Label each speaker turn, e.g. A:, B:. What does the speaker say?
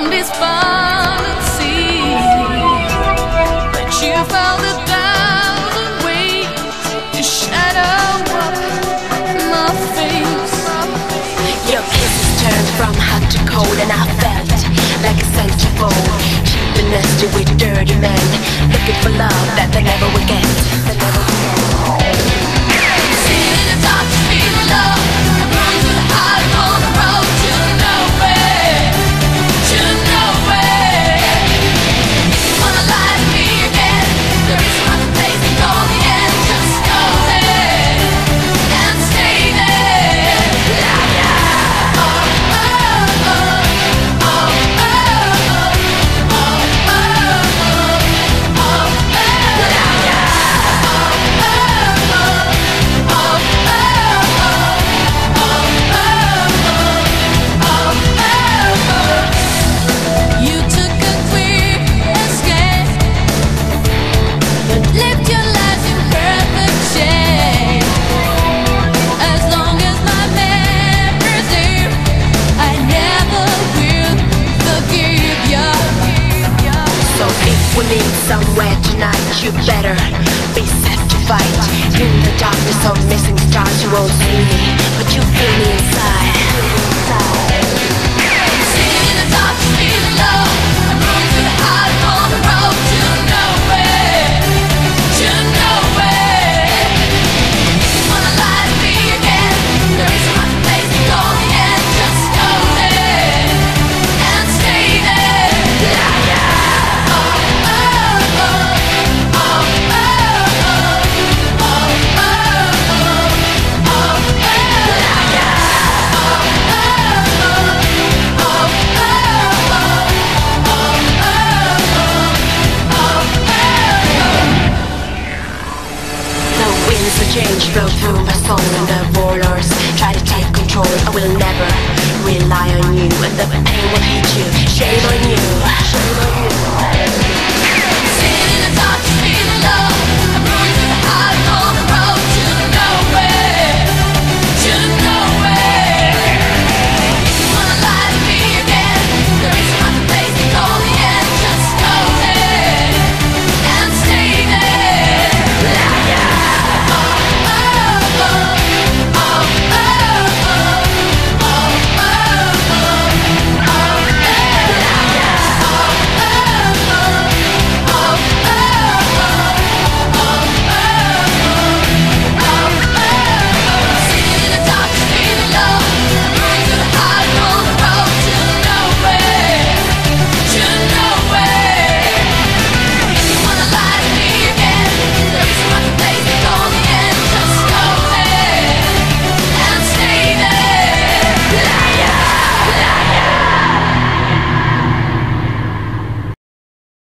A: from despondency, but you found 1,000 ways to shadow up my face.
B: Your kisses turned from hot to cold, and I felt like a centerfold, cheap and nasty with dirty men, looking for love that they never will get.
A: Sitting in the dark, feeling love, run to the high on the road to nowhere, to nowhere. If you wanna lie to me again, there is no other place to go in the end. Just go there and stay there. Oh, oh, oh, oh, oh, oh, oh, oh, you took a quick escape, but lived your life in perfect shape. As long as my memory's here, I never will forgive you.
B: So if we meet somewhere tonight, you better be set to fight. In the darkness of missing stars, you won't see me, but you feel me inside.
A: Sitting in the dark, feeling low, I'm running through the high on the road to nowhere, to nowhere. If you wanna lie to me again, there is no other place to go in the end. Just go there and stay there. Oh, oh, oh, oh, oh, oh, oh, oh,
B: The winds of change blow through my soul, and the warlords try to take control. I will never rely on you, and the pain will hit you